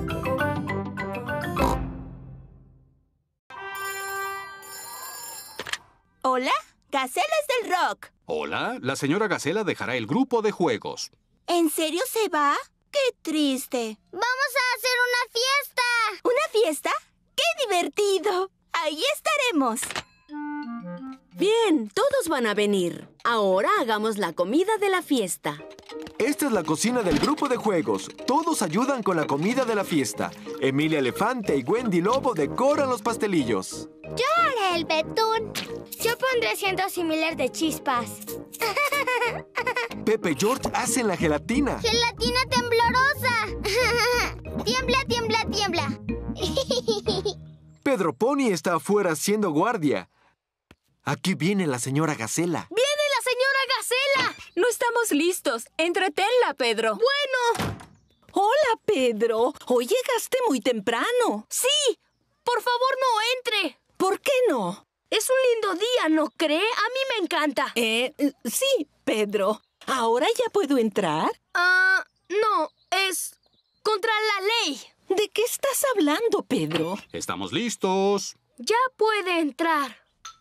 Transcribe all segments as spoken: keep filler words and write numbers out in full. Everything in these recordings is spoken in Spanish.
Hola, Gacelas del Rock. Hola, la señora Gacela dejará el grupo de juegos. ¿En serio se va? ¡Qué triste! ¡Vamos a hacer una fiesta! ¿Una fiesta? ¡Qué divertido! ¡Ahí estaremos! Bien, todos van a venir. Ahora hagamos la comida de la fiesta. Esta es la cocina del grupo de juegos. Todos ayudan con la comida de la fiesta. Emilia Elefante y Wendy Lobo decoran los pastelillos. Yo haré el betún. Yo pondré asientos similares de chispas. Pepe y George hacen la gelatina. ¡Gelatina temblorosa! ¡Tiembla, tiembla, tiembla! Pedro Pony está afuera haciendo guardia. Aquí viene la señora Gacela. ¡Viene la señora Gacela! No estamos listos. Entretenla, Pedro. Bueno. Hola, Pedro. Hoy llegaste muy temprano. Sí. Por favor, no entre. ¿Por qué no? Es un lindo día, ¿no cree? A mí me encanta. Eh, sí, Pedro. ¿Ahora ya puedo entrar? Ah, uh, no. Es contra la ley. ¿De qué estás hablando, Pedro? Estamos listos. Ya puede entrar.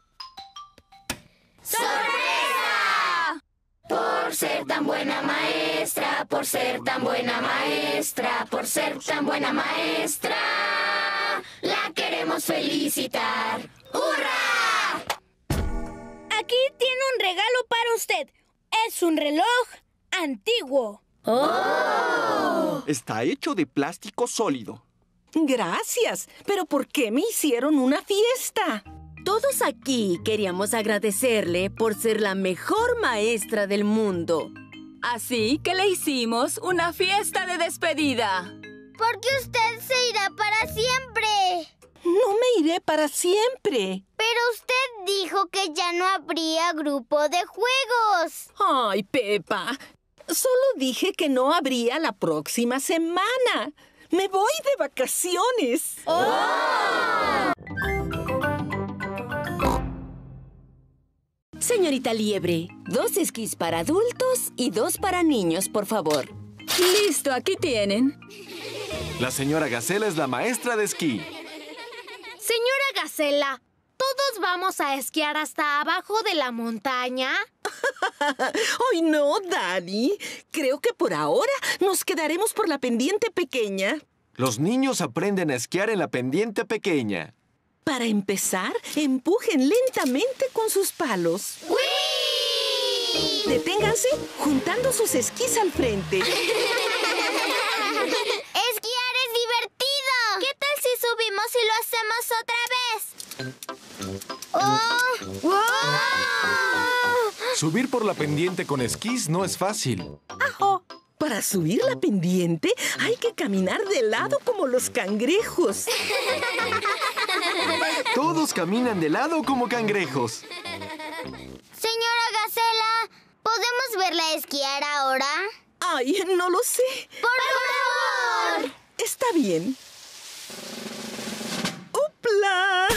¡Sorpresa! Por ser tan buena maestra, por ser tan buena maestra, por ser tan buena maestra, la queremos felicitar. ¡Hurra! Aquí tiene un regalo para usted. Es un reloj antiguo. ¡Oh! Está hecho de plástico sólido. Gracias. ¿Pero por qué me hicieron una fiesta? Todos aquí queríamos agradecerle por ser la mejor maestra del mundo. Así que le hicimos una fiesta de despedida. Porque usted se irá para siempre. No me iré para siempre. Pero usted dijo que ya no habría grupo de juegos. Ay, Pepa. Solo dije que no habría la próxima semana. Me voy de vacaciones. ¡Oh! Señorita Liebre, dos esquís para adultos y dos para niños, por favor. Listo, aquí tienen. La señora Gacela es la maestra de esquí. Señora Gacela, ¿todos vamos a esquiar hasta abajo de la montaña? ¡Ay, no, Dani! Creo que por ahora nos quedaremos por la pendiente pequeña. Los niños aprenden a esquiar en la pendiente pequeña. Para empezar, empujen lentamente con sus palos. ¡Uy! Deténganse juntando sus esquís al frente. ¡Esquiar es divertido! ¿Qué tal si subimos y lo hacemos otra vez? ¡Oh! ¡Oh! Subir por la pendiente con esquís no es fácil. ¡Ajo! Para subir la pendiente hay que caminar de lado como los cangrejos. Todos caminan de lado como cangrejos. Señora Gacela, ¿podemos verla esquiar ahora? Ay, no lo sé. ¡Por favor! Está bien. ¡Upla!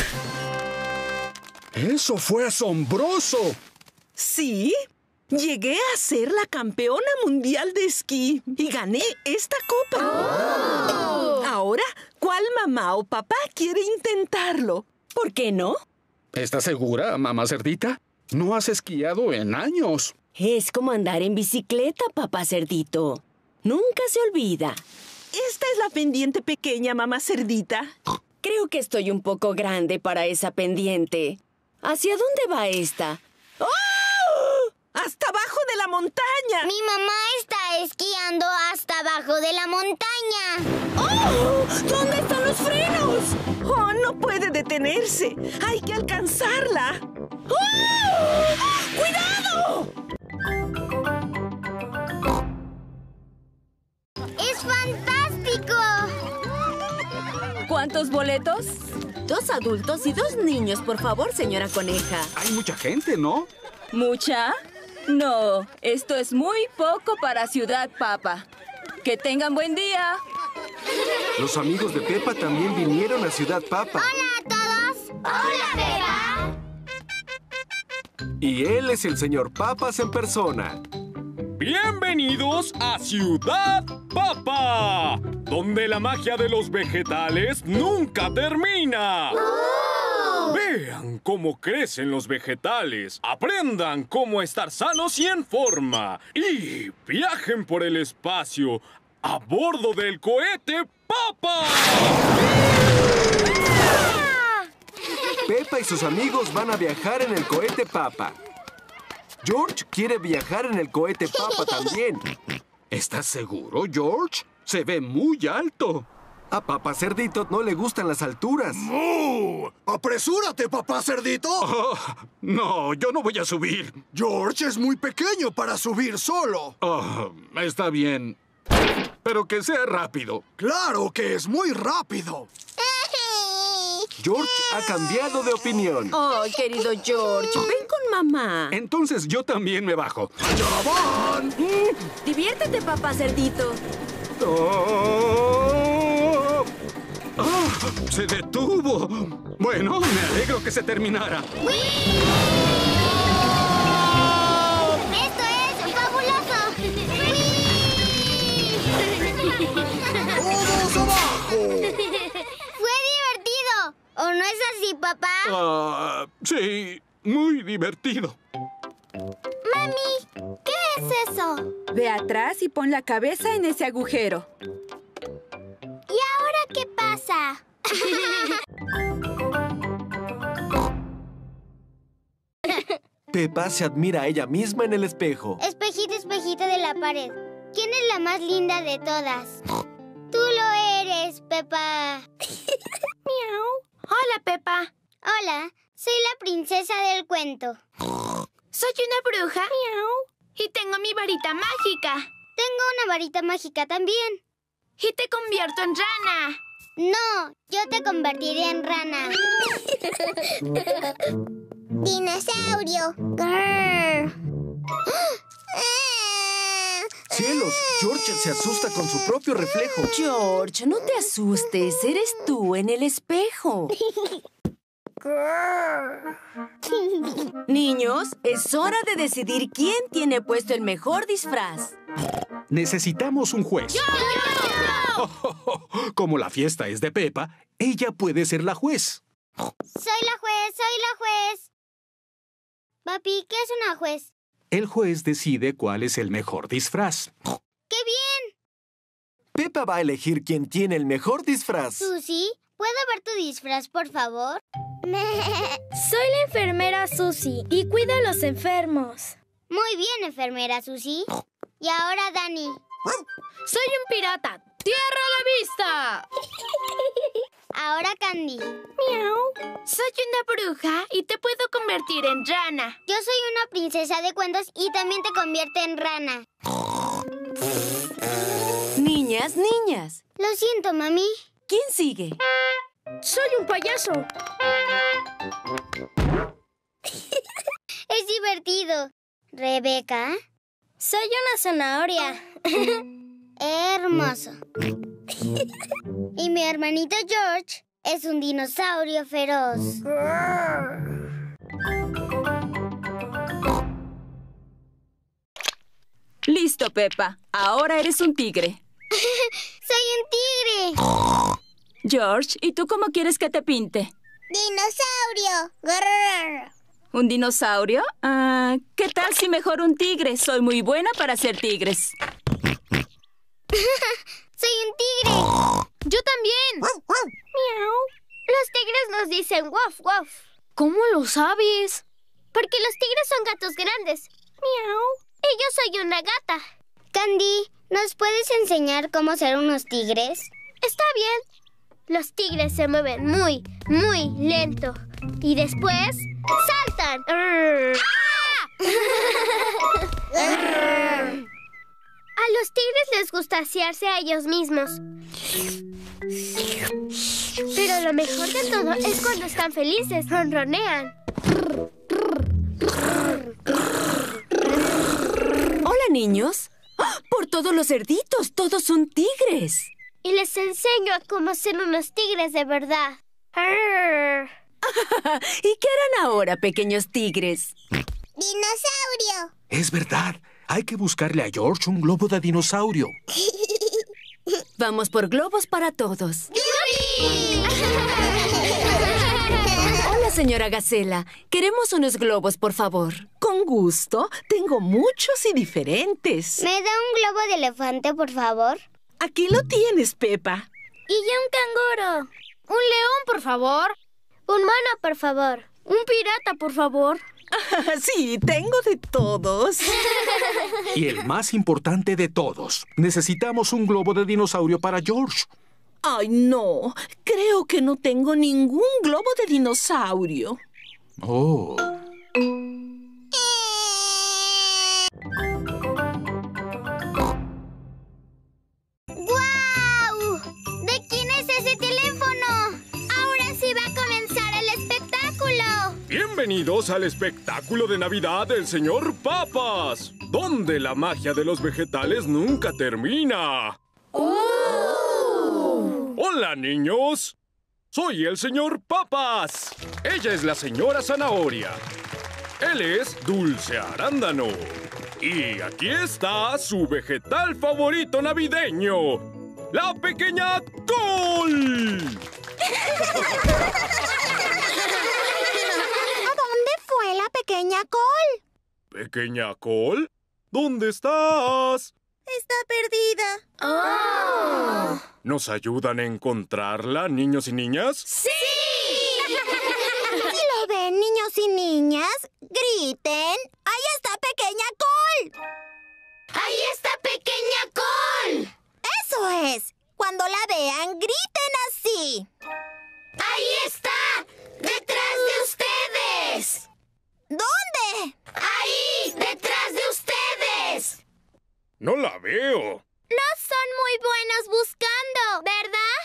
¡Eso fue asombroso! Sí. Llegué a ser la campeona mundial de esquí y gané esta copa. Oh. Ahora, ¿cuál mamá o papá quiere intentarlo? ¿Por qué no? ¿Estás segura, mamá cerdita? No has esquiado en años. Es como andar en bicicleta, papá cerdito. Nunca se olvida. Esta es la pendiente pequeña, mamá cerdita. Creo que estoy un poco grande para esa pendiente. ¿Hacia dónde va esta? ¡Oh! ¡Hasta abajo de la montaña! Mi mamá está esquiando hasta abajo de la montaña. ¡Oh! ¿Dónde están los frenos? ¡Oh, no puede detenerse! ¡Hay que alcanzarla! ¡Oh! ¡Cuidado! ¡Es fantástico! ¿Cuántos boletos? Dos adultos y dos niños, por favor, señora Coneja. Hay mucha gente, ¿no? ¿Mucha? No, esto es muy poco para Ciudad Papa. ¡Que tengan buen día! Los amigos de Pepa también vinieron a Ciudad Papa. ¡Hola a todos! ¡Hola, Pepa! Y él es el señor Papas en persona. ¡Bienvenidos a Ciudad Papa! donde la magia de los vegetales nunca termina. ¡Oh! Vean cómo crecen los vegetales, aprendan cómo estar sanos y en forma, y viajen por el espacio a bordo del cohete Papa. Peppa y sus amigos van a viajar en el cohete Papa. George quiere viajar en el cohete Papa también. ¿Estás seguro, George? Se ve muy alto. A Papá Cerdito no le gustan las alturas. ¡Oh! ¡Apresúrate, Papá Cerdito! Oh, no, yo no voy a subir. George es muy pequeño para subir solo. Oh, está bien. Pero que sea rápido. ¡Claro que es muy rápido! George ha cambiado de opinión. Oh, querido George, ven con mamá. Entonces yo también me bajo. ¡Allá van! Mm, diviértete, Papá Cerdito. Oh, oh, ¡se detuvo! Bueno, me alegro que se terminara. ¡Esto es fabuloso! ¡Todos abajo! ¡Fue divertido! ¿O no es así, papá? Ah, sí, muy divertido. Mami, ¿qué es eso? Ve atrás y pon la cabeza en ese agujero. ¿Y ahora qué pasa? Peppa se admira a ella misma en el espejo. Espejito, espejito de la pared. ¿Quién es la más linda de todas? Tú lo eres, Peppa. Miau. Hola, Peppa. Hola, soy la princesa del cuento. Soy una bruja. Miau. Y tengo mi varita mágica. Tengo una varita mágica también. Y te convierto en rana. No, yo te convertiré en rana. Dinosaurio. Grrr. ¡Cielos! George se asusta con su propio reflejo. George, no te asustes. Eres tú en el espejo. Niños, es hora de decidir quién tiene puesto el mejor disfraz. Necesitamos un juez. ¡Yo, yo, yo! Como la fiesta es de Peppa, ella puede ser la juez. Soy la juez, soy la juez. Papi, ¿qué es una juez? El juez decide cuál es el mejor disfraz. ¡Qué bien! Peppa va a elegir quién tiene el mejor disfraz. Susie, ¿puedo ver tu disfraz, por favor? Soy la enfermera Susie y cuido a los enfermos. Muy bien, enfermera Susie. Y ahora, Dani. Soy un pirata. ¡Tierra a la vista! Ahora, Candy. Miau. Soy una bruja y te puedo convertir en rana. Yo soy una princesa de cuentos y también te convierte en rana. Niñas, niñas. Lo siento, mami. ¿Quién sigue? Soy un payaso. Es divertido. Rebeca. Soy una zanahoria. Hermoso. Y mi hermanito George es un dinosaurio feroz. Listo, Peppa. Ahora eres un tigre. ¡Soy un tigre! George, ¿y tú cómo quieres que te pinte? ¡Dinosaurio! ¡Grrr! ¿Un dinosaurio? Ah, ¿qué tal si mejor un tigre? Soy muy buena para hacer tigres. ¡Soy un tigre! ¡Yo también! ¡Miau! Los tigres nos dicen woof, woof. ¿Cómo lo sabes? Porque los tigres son gatos grandes. ¡Miau! Y yo soy una gata. Candy, ¿nos puedes enseñar cómo ser unos tigres? Está bien. Los tigres se mueven muy, muy lento. Y después saltan. ¡Ah! A los tigres les gusta asearse a ellos mismos. Pero lo mejor de todo es cuando están felices, ronronean. Hola, niños. ¡Oh! Por todos los cerditos, todos son tigres. Y les enseño a cómo ser unos tigres de verdad. ¿Y qué harán ahora, pequeños tigres? ¡Dinosaurio! Es verdad. Hay que buscarle a George un globo de dinosaurio. Vamos por globos para todos. ¡Yupi! Hola, señora Gacela. Queremos unos globos, por favor. Con gusto. Tengo muchos y diferentes. ¿Me da un globo de elefante, por favor? Aquí lo tienes, Pepa. Y ya un canguro. Un león, por favor. Un mono, por favor. Un pirata, por favor. Sí, tengo de todos. Y el más importante de todos, necesitamos un globo de dinosaurio para George. Ay, no. Creo que no tengo ningún globo de dinosaurio. Oh. ¡Guau! ¿De quién es ese teléfono? Ahora sí va a comenzar el espectáculo. Bienvenidos al espectáculo de Navidad del señor Papas, donde la magia de los vegetales nunca termina. ¡Oh! Hola, niños. Soy el señor Papas. Ella es la señora Zanahoria. Él es Dulce Arándano. Y aquí está su vegetal favorito navideño, la pequeña col. ¿A dónde fue la pequeña col? ¿Pequeña col? ¿Dónde estás? Está perdida. ¡Oh! ¿Nos ayudan a encontrarla, niños y niñas? ¡Sí! Si lo ven, niños y niñas, griten. ¡Ahí está pequeña col! ¡Ahí está pequeña col! ¡Eso es! Cuando la vean, griten así. ¡Ahí está! ¡Detrás de ustedes! ¿Dónde? ¡Ahí! ¡Detrás de ustedes! No la veo. No son muy buenos buscando, ¿verdad?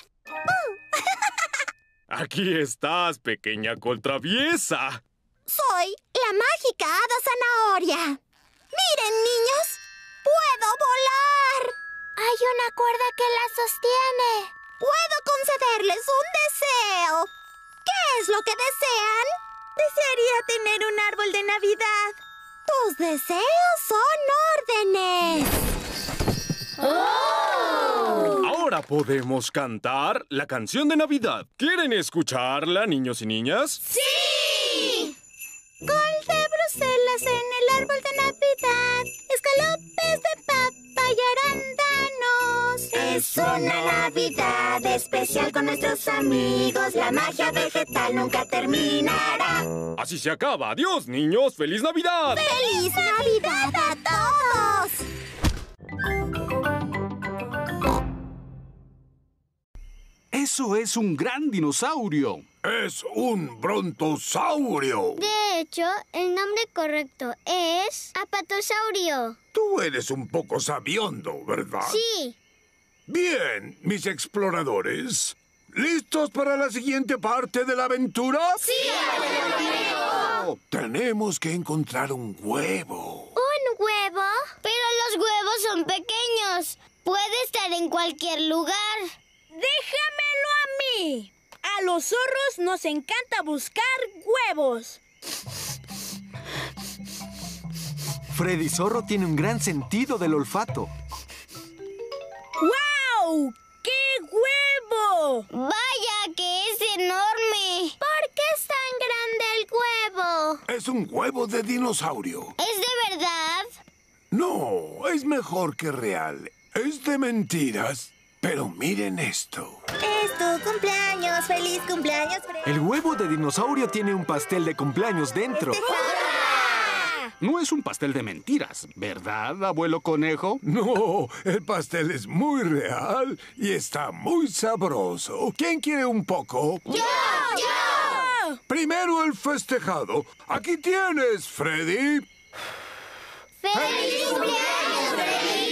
Aquí estás, pequeña col traviesa. Soy la mágica hada zanahoria. Miren, niños, puedo volar. Hay una cuerda que la sostiene. Puedo concederles un deseo. ¿Qué es lo que desean? Desearía tener un árbol de Navidad. Tus deseos son órdenes. ¡Oh! Ahora podemos cantar la canción de Navidad. ¿Quieren escucharla, niños y niñas? ¡Sí! Col de Bruselas en el árbol de Navidad. Escalopes de papa y arándanos. Es una Navidad especial con nuestros amigos. La magia vegetal nunca terminará. Así se acaba. Adiós, niños. ¡Feliz Navidad! ¡Feliz Navidad a todos! Eso es un gran dinosaurio. Es un brontosaurio. De hecho, el nombre correcto es apatosaurio. Tú eres un poco sabiondo, ¿verdad? Sí. Bien, mis exploradores. ¿Listos para la siguiente parte de la aventura? ¡Sí, abuelo! Tenemos que encontrar un huevo. ¿Un huevo? Pero los huevos son pequeños. Puede estar en cualquier lugar. ¡Déjamelo a mí! A los zorros nos encanta buscar huevos. Freddy Zorro tiene un gran sentido del olfato. ¡Guau! ¡Qué huevo! ¡Vaya que es enorme! ¿Por qué es tan grande el huevo? Es un huevo de dinosaurio. ¿Es de verdad? No, es mejor que real. Es de mentiras. Pero miren esto. Es tu cumpleaños. ¡Feliz cumpleaños! El huevo de dinosaurio tiene un pastel de cumpleaños dentro. No es un pastel de mentiras, ¿verdad, abuelo conejo? No, el pastel es muy real y está muy sabroso. ¿Quién quiere un poco? ¡Yo! ¡Yo! Primero el festejado. Aquí tienes, Freddy. ¡Feliz cumpleaños, Freddy!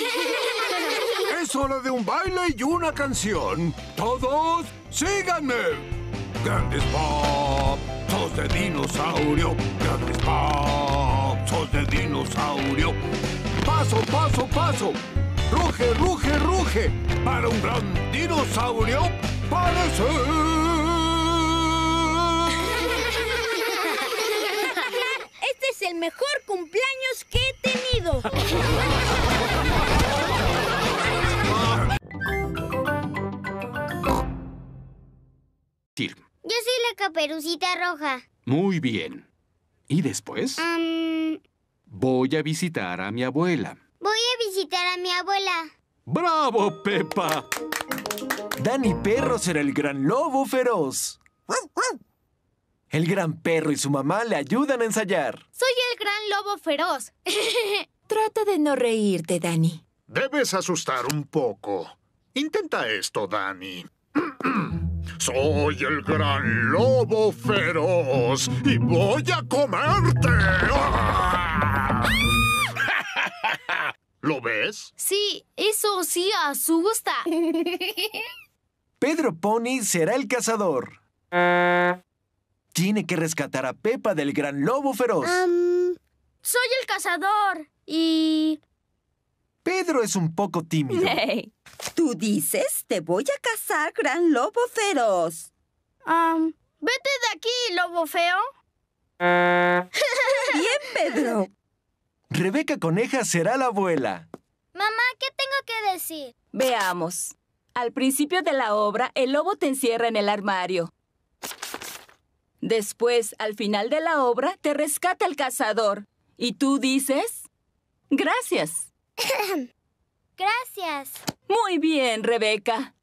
Es hora de un baile y una canción. Todos, síganme. Grandes pasos de dinosaurio. Grandes pasos de dinosaurio. Paso, paso, paso. Ruge, ruge, ruge. Para un gran dinosaurio parece. Este es el mejor cumpleaños que he tenido. Ir. Yo soy la Caperucita Roja. Muy bien. ¿Y después? Um, Voy a visitar a mi abuela. voy a visitar a mi abuela. ¡Bravo, Peppa! Danny Perro será el gran lobo feroz. El gran perro y su mamá le ayudan a ensayar. Soy el gran lobo feroz. Trata de no reírte, Danny. Debes asustar un poco. Intenta esto, Danny. Soy el gran lobo feroz y voy a comerte. ¿Lo ves? Sí, eso sí asusta. Pedro Pony será el cazador. Tiene que rescatar a Peppa del gran lobo feroz. Um, soy el cazador y... Pedro es un poco tímido. Hey, ¿tú dices te voy a cazar, gran lobo feroz? Um, vete de aquí, lobo feo. Bien, Pedro. Rebeca Coneja será la abuela. Mamá, ¿qué tengo que decir? Veamos. Al principio de la obra, el lobo te encierra en el armario. Después, al final de la obra, te rescata el cazador. Y tú dices... Gracias. Gracias. Muy bien, Rebeca.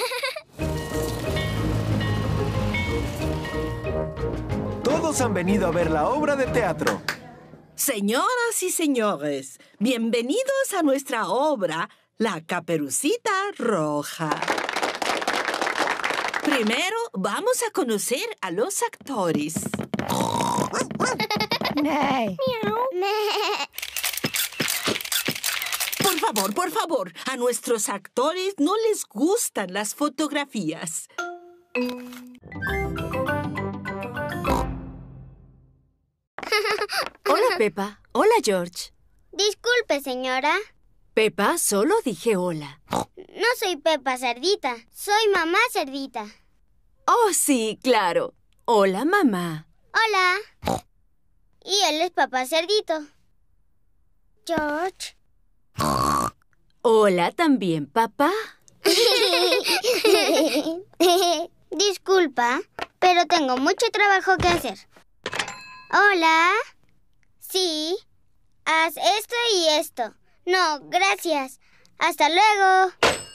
Todos han venido a ver la obra de teatro. Señoras y señores, bienvenidos a nuestra obra, La Caperucita Roja. Primero vamos a conocer a los actores. Por favor, por favor, a nuestros actores no les gustan las fotografías. Hola, Peppa. Hola, George. Disculpe, señora. Peppa, solo dije hola. No soy Peppa Cerdita, soy mamá Cerdita. Oh, sí, claro. Hola, mamá. Hola. Y él es papá Cerdito. George. Hola también, papá. Disculpa, pero tengo mucho trabajo que hacer. Hola. Sí. Haz esto y esto. No, gracias. Hasta luego.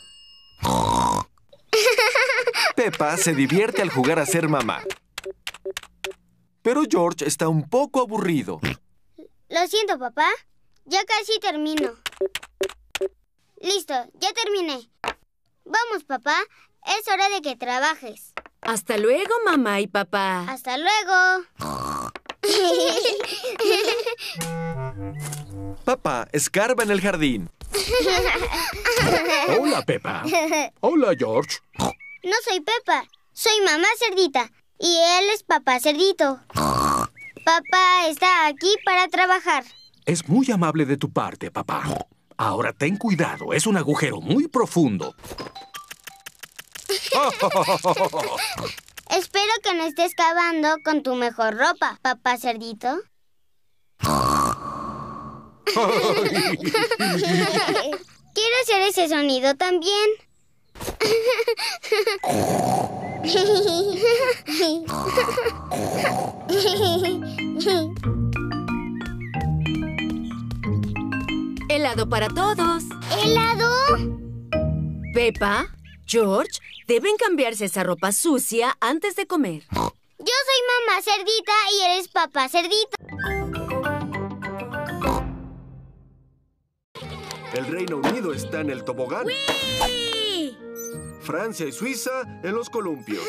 Peppa se divierte al jugar a ser mamá. Pero George está un poco aburrido. Lo siento, papá. Ya casi termino. Listo, ya terminé. Vamos, papá. Es hora de que trabajes. Hasta luego, mamá y papá. Hasta luego. Papá escarba en el jardín. Hola, Peppa. Hola, George. No soy Peppa, soy mamá Cerdita. Y él es papá Cerdito. Papá está aquí para trabajar. Es muy amable de tu parte, papá. Ahora ten cuidado, es un agujero muy profundo. Espero que no estés cavando con tu mejor ropa, papá Cerdito. Quiero hacer ese sonido también. Helado para todos. ¿Helado? Peppa, George, deben cambiarse esa ropa sucia antes de comer. Yo soy mamá Cerdita y él es papá Cerdito. El Reino Unido está en el tobogán. ¡Wii! Francia y Suiza en los columpios.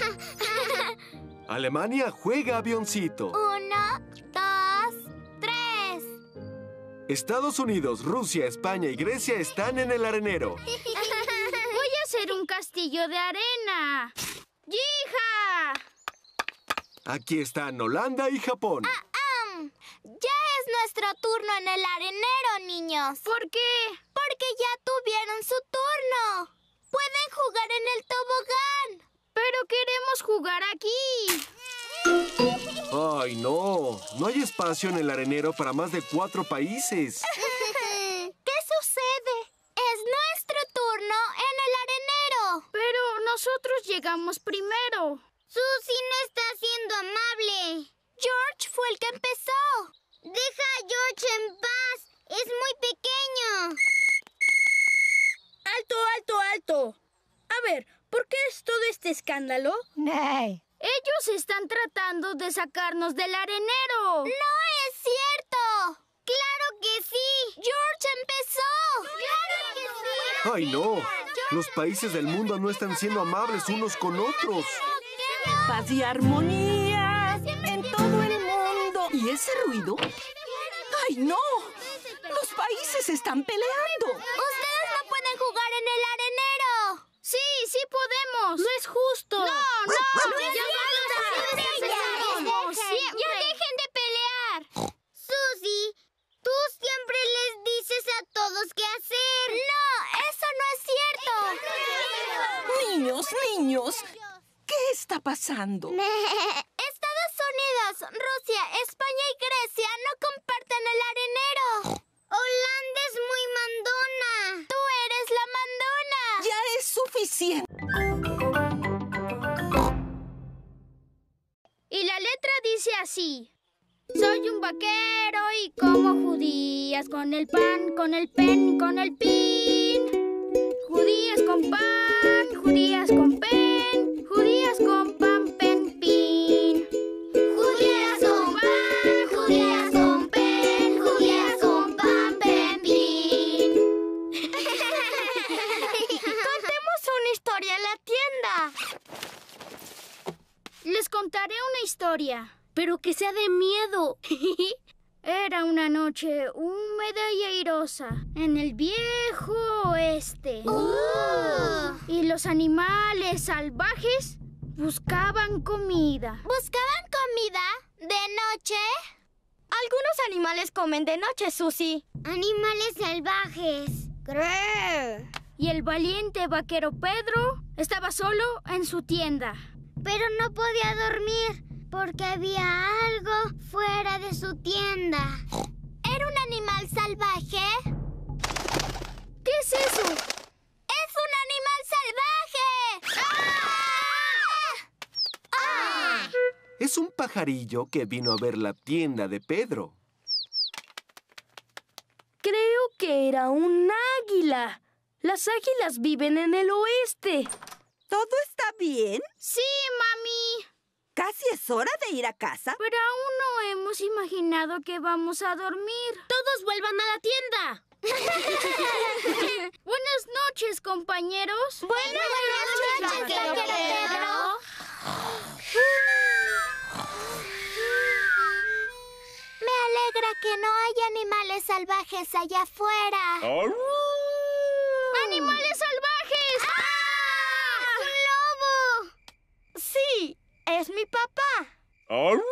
Alemania juega avioncito. Uno, dos, tres. Estados Unidos, Rusia, España y Grecia están en el arenero. Voy a hacer un castillo de arena. ¡Yija! Aquí están Holanda y Japón. Ah, um, ya es nuestro turno en el arenero, niños. ¿Por qué? Porque ya tuvieron su turno. Pueden jugar en el tobogán. Pero queremos jugar aquí. Ay, no. No hay espacio en el arenero para más de cuatro países. ¿Qué sucede? Es nuestro turno en el arenero. Pero nosotros llegamos primero. Susie no está siendo amable. George fue el que empezó. Deja a George en paz. Es muy pequeño. ¡Alto, alto, alto! A ver, ¿por qué es todo este escándalo? Nay. Ellos están tratando de sacarnos del arenero. ¡No es cierto! ¡Claro que sí! ¡George empezó! ¡Claro que sí! ¡Ay, no! Los países del mundo no están siendo amables unos con otros. Paz y armonía en todo el mundo. ¿Y ese ruido? ¡Ay, no! ¡Los países están peleando! ¡Ustedes no pueden jugar en el arenero! Sí, sí podemos. No es justo. No, no. Ya ya basta. Ya dejen de pelear. Susie, tú siempre les dices a todos qué hacer. No, eso no es cierto. Niños, niños, ¿qué está pasando? Estados Unidos, Rusia, España y Grecia no comparten el arenero. Holanda es muy mandona. Tú eres la mandona. Ya es suficiente. Y la letra dice así. Soy un vaquero y como judías con el pan, con el pen, con el pin. Judías con pan, judías con pen, judías con pan, pen, pin. Judías con pan, judías con pen, judías con pan, pen, pin. Contemos una historia en la tienda. Les contaré una historia, pero que sea de miedo. Era una noche húmeda y airosa en el viejo oeste. Oh. Y los animales salvajes buscaban comida. ¿Buscaban comida? ¿De noche? Algunos animales comen de noche, Susie. Animales salvajes. ¡Cree! Y el valiente vaquero Pedro estaba solo en su tienda. Pero no podía dormir porque había algo fuera de su tienda. ¿Era un animal salvaje? ¿Qué es eso? ¡Es un animal salvaje! ¡Ah! ¡Ah! Es un pajarillo que vino a ver la tienda de Pedro. Creo que era un águila. Las águilas viven en el oeste. ¿Todo está bien? Sí, mami. Casi es hora de ir a casa. Pero aún no hemos imaginado que vamos a dormir. ¡Todos vuelvan a la tienda! Buenas noches, compañeros. Buenas, Buenas noches, vaquero Pedro. Me alegra que no haya animales salvajes allá afuera. ¡Arru! ¡Animales salvajes! ¡Ah! ¡Un lobo! Sí, es mi papá. ¡Arru!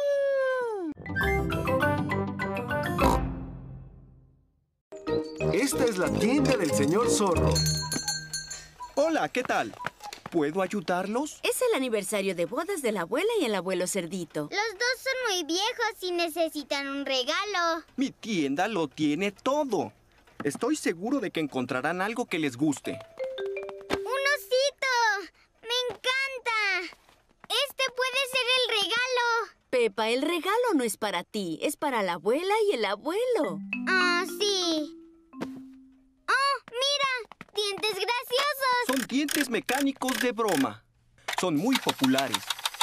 Esta es la tienda del señor Zorro. Hola, ¿qué tal? ¿Puedo ayudarlos? Es el aniversario de bodas de la abuela y el abuelo Cerdito. Los dos son muy viejos y necesitan un regalo. Mi tienda lo tiene todo. Estoy seguro de que encontrarán algo que les guste. ¡Un osito! ¡Me encanta! Este puede ser el regalo. Pepa, el regalo no es para ti, es para la abuela y el abuelo. Ah, sí. ¡Oh, mira! ¡Dientes graciosos! Son dientes mecánicos de broma. Son muy populares.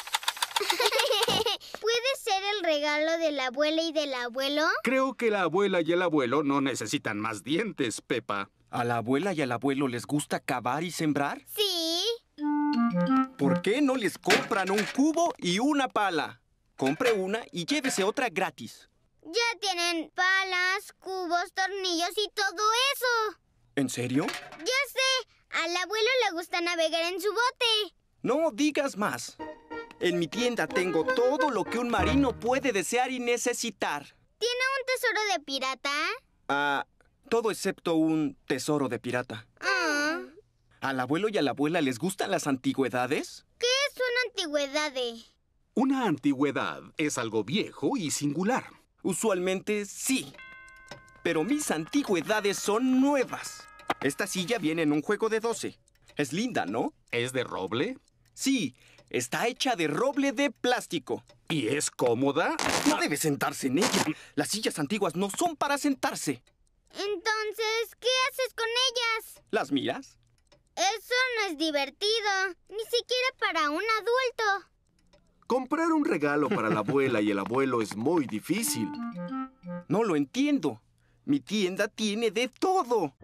¿Puede ser el regalo de la abuela y del abuelo? Creo que la abuela y el abuelo no necesitan más dientes, Pepa. ¿A la abuela y al abuelo les gusta cavar y sembrar? Sí. ¿Por qué no les compran un cubo y una pala? Compre una y llévese otra gratis. Ya tienen palas, cubos, tornillos y todo eso. ¿En serio? Ya sé. Al abuelo le gusta navegar en su bote. No digas más. En mi tienda tengo todo lo que un marino puede desear y necesitar. ¿Tiene un tesoro de pirata? Ah, todo excepto un tesoro de pirata. Ah. ¿Al abuelo y a la abuela les gustan las antigüedades? ¿Qué es una antigüedad? Una antigüedad es algo viejo y singular. Usualmente sí. Pero mis antigüedades son nuevas. Esta silla viene en un juego de doce. Es linda, ¿no? ¿Es de roble? Sí, está hecha de roble de plástico. ¿Y es cómoda? No debe sentarse en ella. Las sillas antiguas no son para sentarse. Entonces, ¿qué haces con ellas? ¿Las miras? Eso no es divertido, ni siquiera para un adulto. Comprar un regalo para la abuela y el abuelo es muy difícil. No lo entiendo. Mi tienda tiene de todo.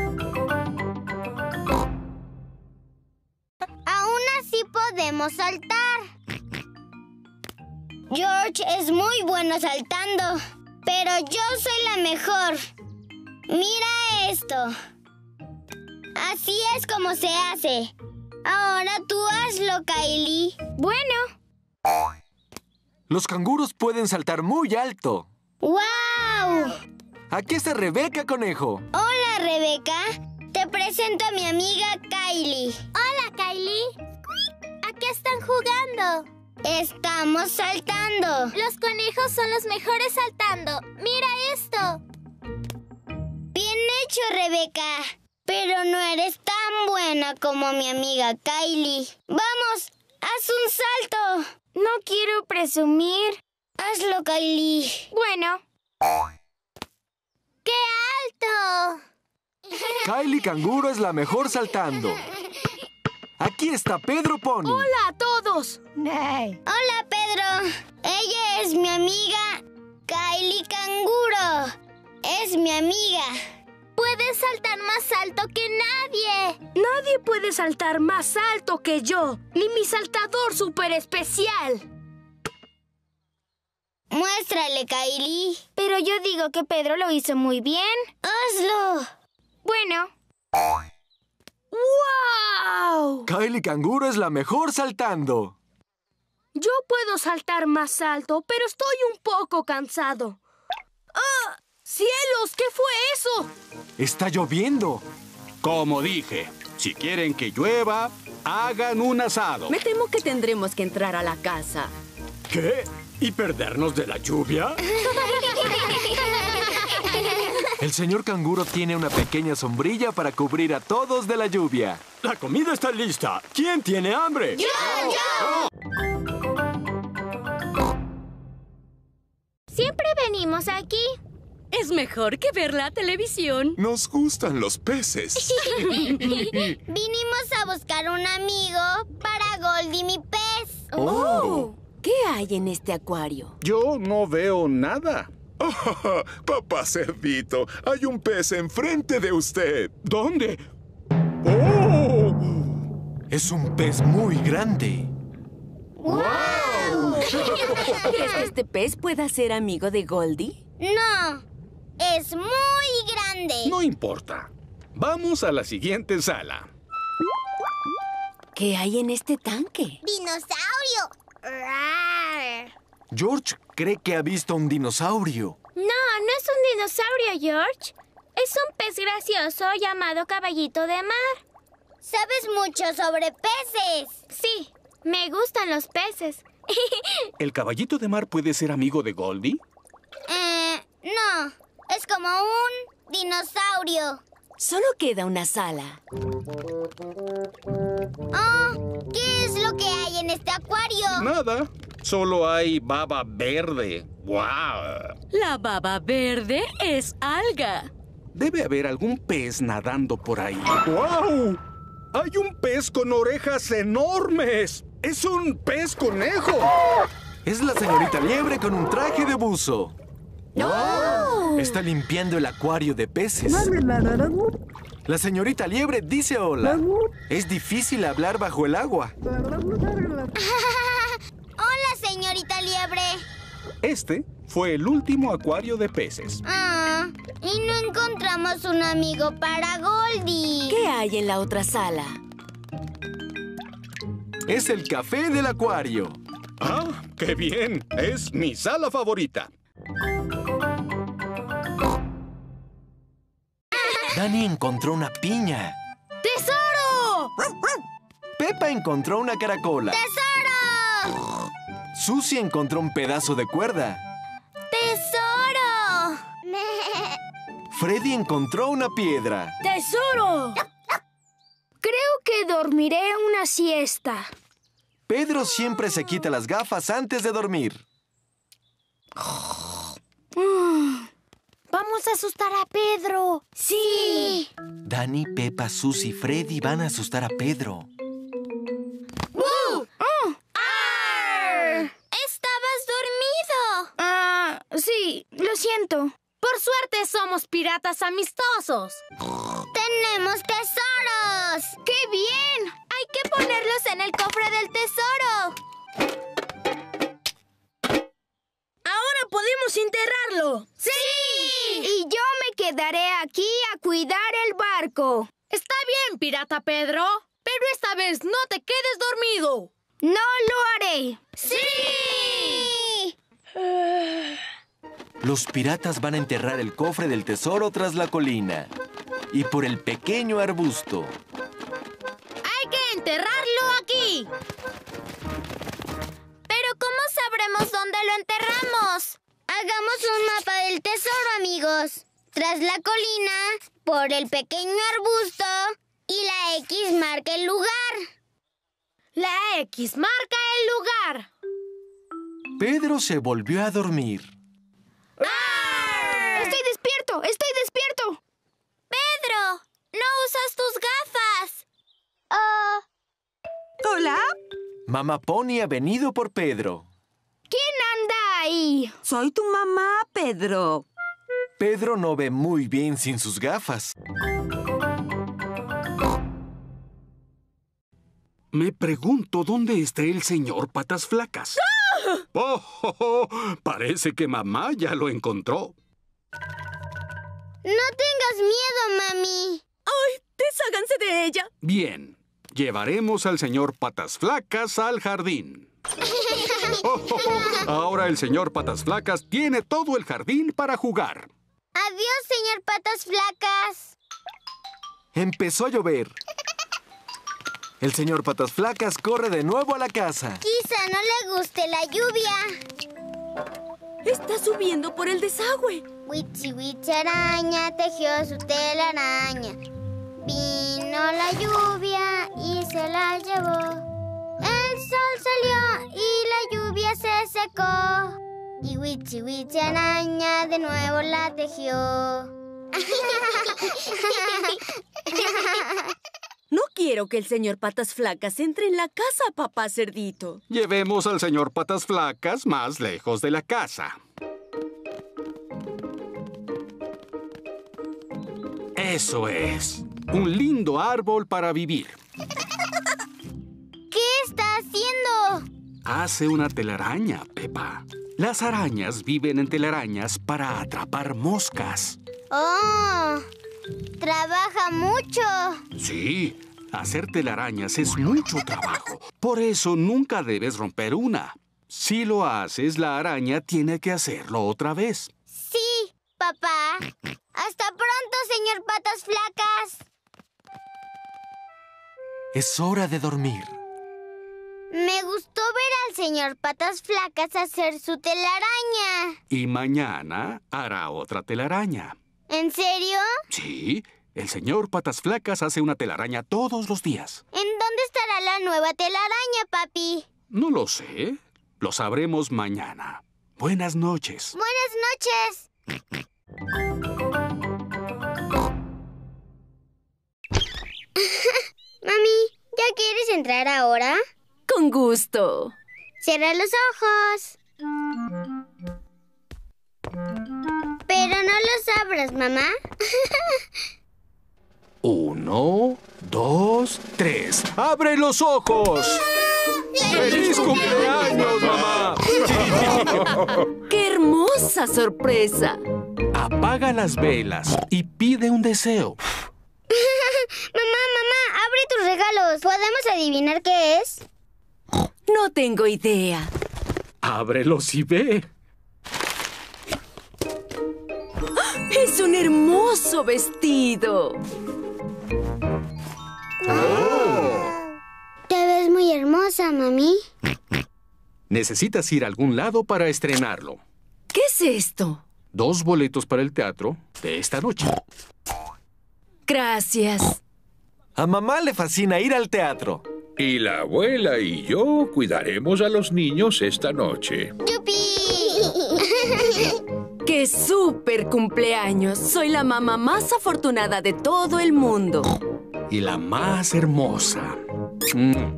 Aún así podemos saltar. George es muy bueno saltando, pero yo soy la mejor. Mira esto. Así es como se hace. Ahora tú hazlo, Kylie. Bueno. Los canguros pueden saltar muy alto. ¡Guau! Aquí está Rebeca, conejo. Hola, Rebeca. Te presento a mi amiga Kylie. Hola, Kylie. ¿A qué están jugando? Estamos saltando. Los conejos son los mejores saltando. ¡Mira esto! Bien hecho, Rebeca. Pero no eres tan buena como mi amiga Kylie. ¡Vamos! ¡Haz un salto! No quiero presumir. Hazlo, Kylie. Bueno. ¡Qué alto! Kylie Canguro es la mejor saltando. Aquí está Pedro Pony. ¡Hola a todos! Hey. Hola, Pedro. Ella es mi amiga Kylie Canguro. Es mi amiga. Puedes saltar más alto que nadie. Nadie puede saltar más alto que yo, ni mi saltador súper especial. Muéstrale, Kylie. Pero yo digo que Pedro lo hizo muy bien. ¡Hazlo! Bueno. ¡Wow! Kylie Canguro es la mejor saltando. Yo puedo saltar más alto, pero estoy un poco cansado. ¡Ah! ¡Cielos! ¿Qué fue eso? Está lloviendo. Como dije, si quieren que llueva, hagan un asado. Me temo que tendremos que entrar a la casa. ¿Qué? ¿Y perdernos de la lluvia? El señor Canguro tiene una pequeña sombrilla para cubrir a todos de la lluvia. La comida está lista. ¿Quién tiene hambre? ¡Yo, yo! Siempre venimos aquí. Es mejor que ver la televisión. Nos gustan los peces. Vinimos a buscar un amigo para Goldie, mi pez. Oh. ¿Qué hay en este acuario? Yo no veo nada. Oh, papá Cerdito, hay un pez enfrente de usted. ¿Dónde? ¡Oh! Es un pez muy grande. ¡Wow! ¿Crees que este pez pueda ser amigo de Goldie? No, es muy grande. No importa. Vamos a la siguiente sala. ¿Qué hay en este tanque? ¡Dinosaurio! George cree que ha visto un dinosaurio. No, no es un dinosaurio, George. Es un pez gracioso llamado caballito de mar. ¿Sabes mucho sobre peces? Sí, me gustan los peces. ¿El caballito de mar puede ser amigo de Goldie? Eh, no. Es como un dinosaurio. Solo queda una sala. Oh, ¿qué es lo que hay en este acuario? Nada. Solo hay baba verde. ¡Guau! La baba verde es alga. Debe haber algún pez nadando por ahí. ¡Guau! ¡Hay un pez con orejas enormes! ¡Es un pez conejo! Es la señorita Liebre con un traje de buzo. ¡No! Está limpiando el acuario de peces. La señorita Liebre dice hola. Es difícil hablar bajo el agua. Hola, señorita Liebre. Este fue el último acuario de peces. Ah, y no encontramos un amigo para Goldie. ¿Qué hay en la otra sala? Es el café del acuario. ¡Ah, qué bien! Es mi sala favorita. Dani encontró una piña. ¡Tesoro! Peppa encontró una caracola. ¡Tesoro! Susie encontró un pedazo de cuerda. ¡Tesoro! Freddy encontró una piedra. ¡Tesoro! Creo que dormiré una siesta. Pedro siempre se quita las gafas antes de dormir. Vamos a asustar a Pedro. ¡Sí! Dani, Peppa, Susie y Freddy van a asustar a Pedro. ¡Uh! Oh. ¡Arr! ¡Estabas dormido! Ah, sí, lo siento. Por suerte somos piratas amistosos. ¡Tenemos tesoros! ¡Qué bien! Hay que ponerlos en el cofre del tesoro. ¡Ahora podemos enterrarlo! ¡Sí! Y yo me quedaré aquí a cuidar el barco. Está bien, pirata Pedro, pero esta vez no te quedes dormido. ¡No lo haré! ¡Sí! Los piratas van a enterrar el cofre del tesoro tras la colina y por el pequeño arbusto. ¡Hay que enterrarlo aquí! ¿Pero cómo sabremos dónde lo enterramos? Hagamos un mapa del tesoro, amigos. Tras la colina, por el pequeño arbusto y la X marca el lugar. La X marca el lugar. Pedro se volvió a dormir. ¡Arr! ¡Estoy despierto! ¡Estoy despierto! ¡Pedro! ¡No usas tus gafas! Oh. ¿Hola? Mamá Pony ha venido por Pedro. ¿Quién anda ahí? Soy tu mamá, Pedro. Pedro no ve muy bien sin sus gafas. Me pregunto dónde está el señor Patas Flacas. ¡Ah! Oh, oh, oh, parece que mamá ya lo encontró. No tengas miedo, mami. ¡Ay! ¡Desháganse de ella! Bien, llevaremos al señor Patas Flacas al jardín. Oh, oh, oh. Ahora el señor Patas Flacas tiene todo el jardín para jugar. Adiós, señor Patas Flacas. Empezó a llover. El señor Patas Flacas corre de nuevo a la casa. Quizá no le guste la lluvia. Está subiendo por el desagüe. Witsi Witsi araña tejió su telaraña. Vino la lluvia y se la llevó. El sol salió y la lluvia se secó. Y Witsi Witsi araña de nuevo la tejió. No quiero que el señor Patas Flacas entre en la casa, papá cerdito. Llevemos al señor Patas Flacas más lejos de la casa. Eso es. Un lindo árbol para vivir. ¿Qué está haciendo? Hace una telaraña, Peppa. Las arañas viven en telarañas para atrapar moscas. ¡Oh! ¡Trabaja mucho! Sí, hacer telarañas es mucho trabajo. Por eso nunca debes romper una. Si lo haces, la araña tiene que hacerlo otra vez. Sí, papá. Hasta pronto, señor Patas Flacas. Es hora de dormir. Me gustó ver al señor Patas Flacas hacer su telaraña. Y mañana hará otra telaraña. ¿En serio? Sí, el señor Patas Flacas hace una telaraña todos los días. ¿En dónde estará la nueva telaraña, papi? No lo sé. Lo sabremos mañana. Buenas noches. Buenas noches. Mami, ¿ya quieres entrar ahora? Con gusto. Cierra los ojos. Pero no los abras, mamá. Uno, dos, tres. ¡Abre los ojos! ¡Feliz cumpleaños, mamá! ¡Qué hermosa sorpresa! Apaga las velas y pide un deseo. Mamá, mamá, abre tus regalos. ¿Podemos adivinar qué es? No tengo idea. Ábrelos y ve. ¡Es un hermoso vestido! Oh. Te ves muy hermosa, mami. Necesitas ir a algún lado para estrenarlo. ¿Qué es esto? Dos boletos para el teatro de esta noche. Gracias. A mamá le fascina ir al teatro. Y la abuela y yo cuidaremos a los niños esta noche. ¡Yupi! ¡Qué súper cumpleaños! Soy la mamá más afortunada de todo el mundo. Y la más hermosa. Mm.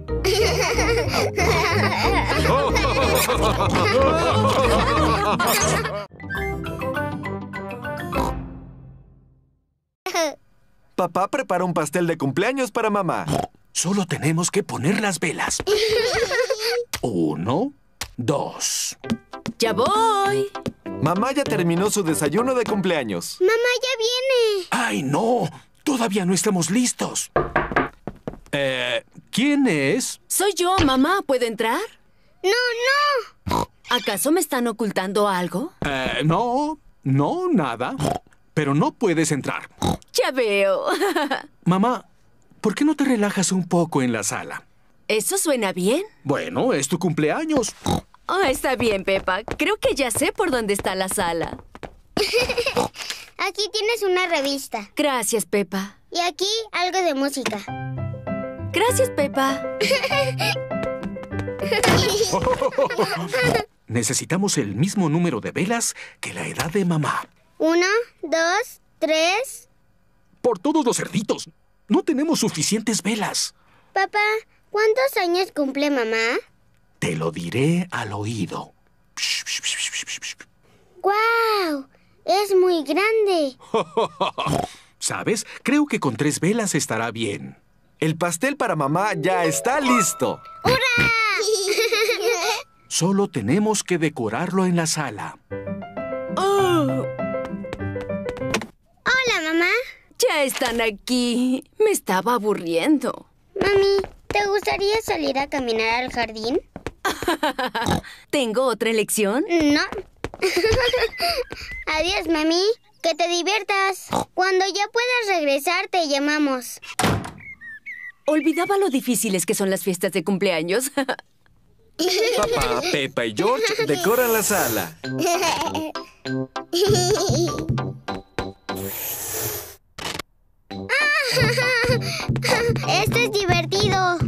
Papá prepara un pastel de cumpleaños para mamá. Solo tenemos que poner las velas. Uno, dos. ¡Ya voy! Mamá ya terminó su desayuno de cumpleaños. ¡Mamá ya viene! ¡Ay, no! Todavía no estamos listos. Eh, ¿quién es? Soy yo, mamá. ¿Puedo entrar? ¡No, no! ¿Acaso me están ocultando algo? Eh, no, no, nada. Pero no puedes entrar. Ya veo. Mamá, ¿por qué no te relajas un poco en la sala? ¿Eso suena bien? Bueno, es tu cumpleaños. Oh, está bien, Peppa. Creo que ya sé por dónde está la sala. Aquí tienes una revista. Gracias, Peppa. Y aquí algo de música. Gracias, Peppa. Necesitamos el mismo número de velas que la edad de mamá. Uno, dos, tres... Por todos los cerditos. No tenemos suficientes velas. Papá, ¿cuántos años cumple mamá? Te lo diré al oído. ¡Guau! Es muy grande. ¿Sabes? Creo que con tres velas estará bien. El pastel para mamá ya está listo. ¡Hurra! Solo tenemos que decorarlo en la sala. Oh. Hola, mamá. Ya están aquí. Me estaba aburriendo. Mami, ¿te gustaría salir a caminar al jardín? ¿Tengo otra elección? No. Adiós, mami. Que te diviertas. Cuando ya puedas regresar, te llamamos. Olvidaba lo difíciles que son las fiestas de cumpleaños. Papá, Peppa y George decoran la sala. ¡Esto es divertido!